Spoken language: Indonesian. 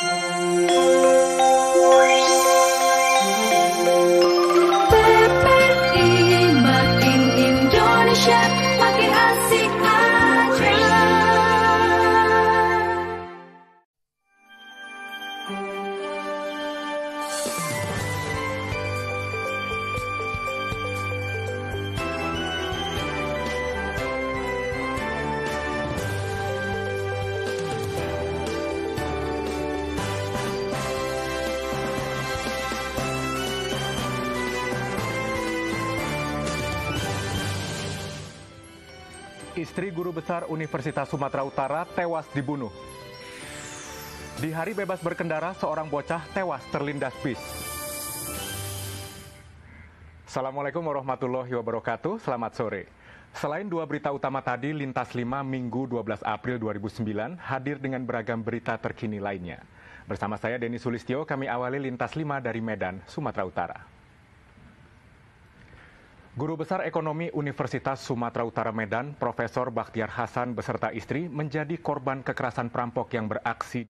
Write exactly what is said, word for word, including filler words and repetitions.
Makin Indonesia, makin asik aja. Istri guru besar Universitas Sumatera Utara tewas dibunuh. Di hari bebas berkendara, seorang bocah tewas terlindas bis. Assalamualaikum warahmatullahi wabarakatuh, selamat sore. Selain dua berita utama tadi, Lintas lima Minggu dua belas April dua ribu sembilan hadir dengan beragam berita terkini lainnya. Bersama saya Denny Sulistyo, kami awali Lintas lima dari Medan, Sumatera Utara. Guru Besar Ekonomi Universitas Sumatera Utara Medan, Profesor Bakhtiar Hasan beserta istri menjadi korban kekerasan perampok yang beraksi